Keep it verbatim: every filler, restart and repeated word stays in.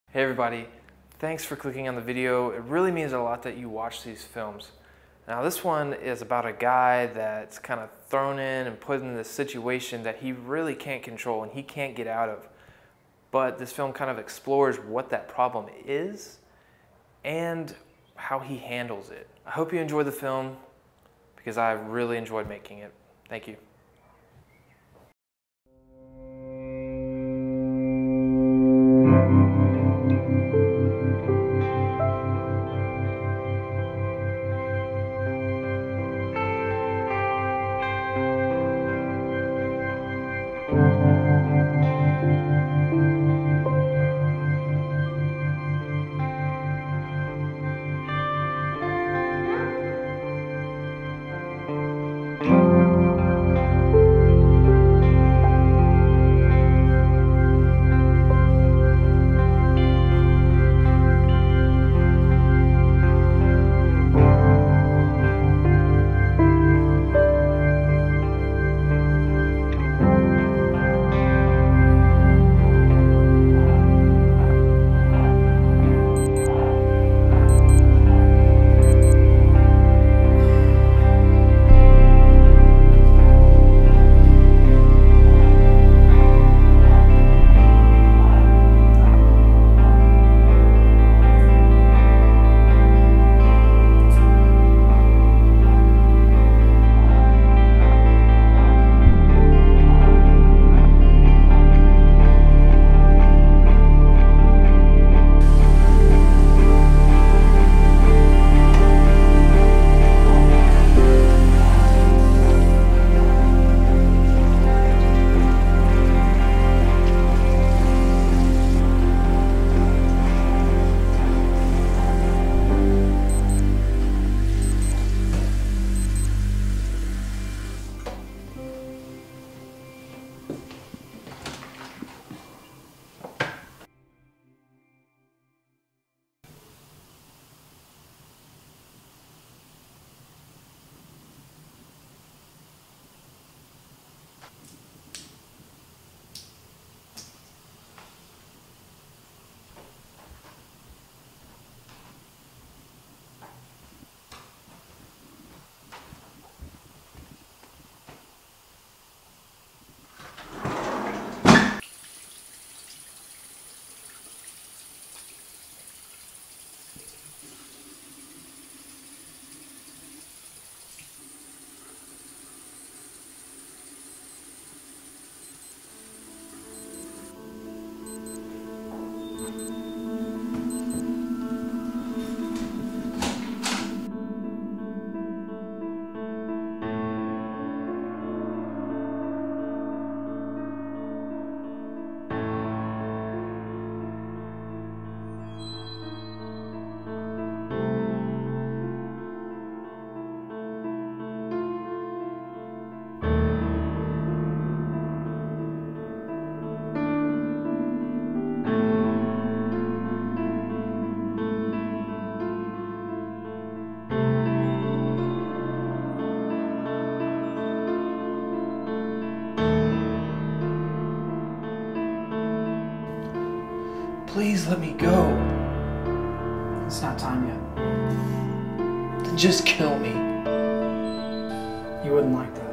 Hey everybody, thanks for clicking on the video. It really means a lot that you watch these films. Now this one is about a guy that's kind of thrown in and put in this situation that he really can't control and he can't get out of. But this film kind of explores what that problem is and how he handles it. I hope you enjoy the film because I really enjoyed making it. Thank you. Please let me go. It's not time yet. Then just kill me. You wouldn't like that.